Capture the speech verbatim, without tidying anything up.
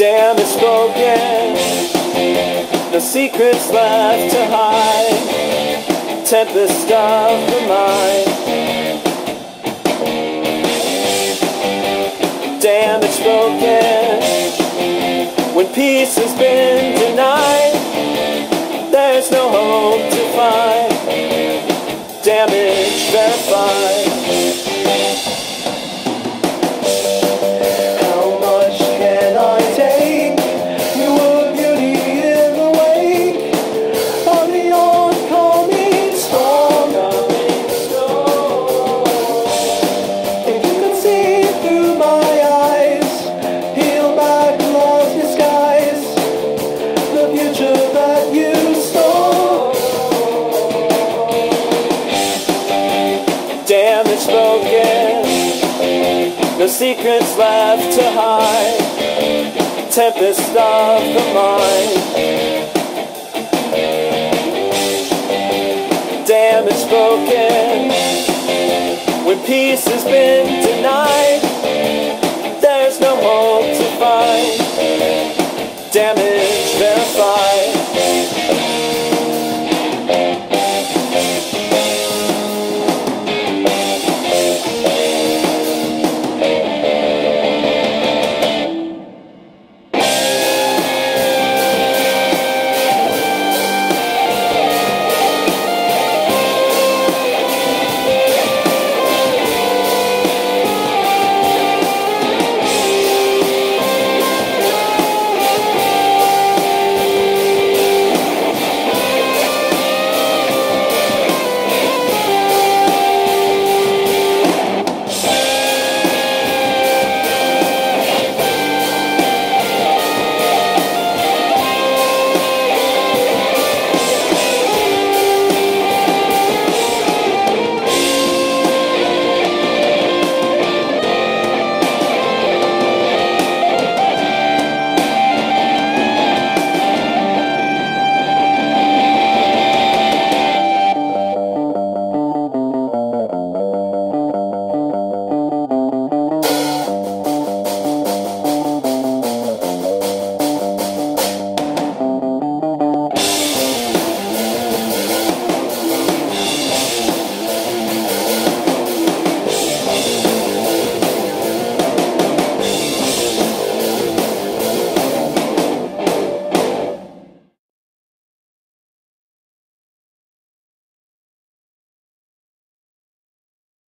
Damn it's spoken, no secrets left to hide. Tempest of the mind. Damn it's broken, when peace has been denied. There's no hope to find. Damage verified. Damn it's broken, no secrets left to hide. Tempest of the mind. Damn it's broken, when peace has been denied.